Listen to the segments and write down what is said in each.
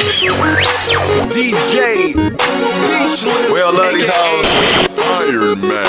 DJ Speechless. We all love these hoes. Iron Man.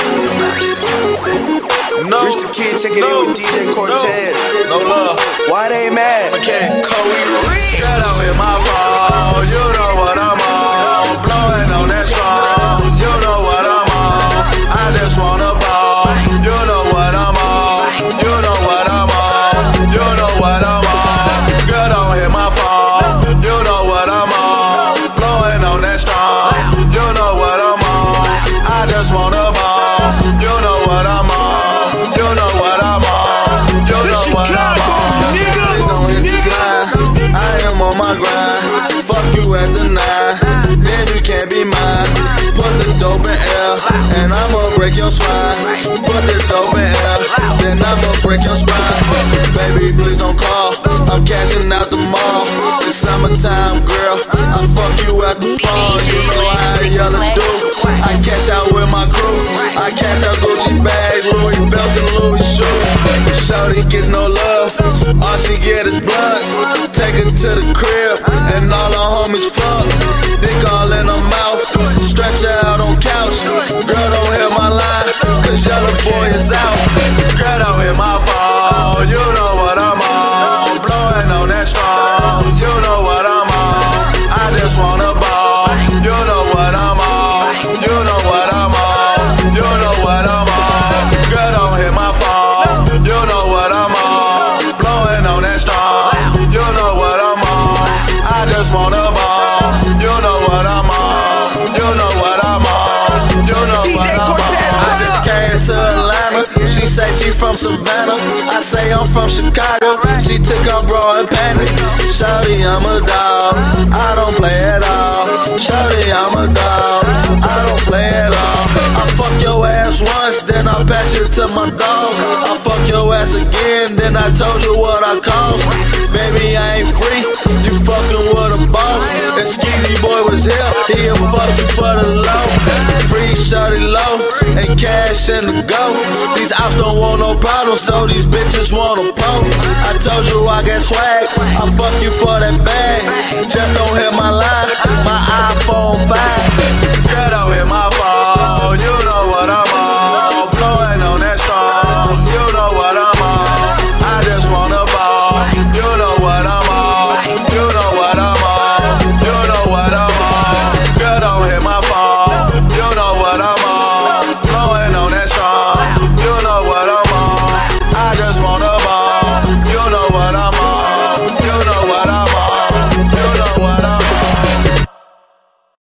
No. Rich the Kid checking in with DJ Cortez. No love. Why they mad? Okay. Cody Reed. Got out in my phone. You know what I'm on. Blowing on that song. You know what I'm on. I just wanna ball. You know what I'm on. You know what I'm on. You know what I'm on. Girl, don't hit my phone. You know what I'm on. Blowing on that strong. You know what I'm on. I just wanna ball. You know what I'm on. You know what I'm on. You know what I'm on. Please don't hit the line. I am on my grind. Fuck you at the 9. Then you can't be mine. Put the dope in L, and I'ma break your spine. Put the dope in L, then I'ma break your spine. Baby, please don't call. I'm cashing out the mall. It's summertime, girl. I fuck you at the fall. You know how y'all do. I cash out with my crew. I cash out Gucci bags, Louis belts, and Louis shoes. Shorty gets no love. All she get is blunts. Take her to the crib, and all her homies fuck. Dick all in her mouth. Stretch out on couch. Girl, don't hit my line, cause yellow boy is out. Girl, don't hit my phone. You know what I'm on. Blowing on that strong. You know what I'm on. I just wanna ball. You know what I'm on. You know what I'm on. You know what I'm on. Girl, don't hit my phone. You know what I'm on. Blowing on that strong. You know what I'm on. I just wanna ball. You know what I'm on. You know what I'm on. You know what I'm on. I just came to Atlanta. She say she from Savannah. I say I'm from Chicago. She took her bra and panties. Shawty, I'm a dog. I don't play at all. Shawty, I'm a dog. I don't play at all. I fuck your ass once, then I pass you to my dogs. I fuck your ass again, then I told you what I cost. Baby, I ain't free. You fucking with a boss. And Skeezy boy was here. He'll fuck you for the low. Free shawty low and cash in the go. These ops don't want no problems, so these bitches wanna poke. I told you I got swag. I fuck you for that bag. Just don't help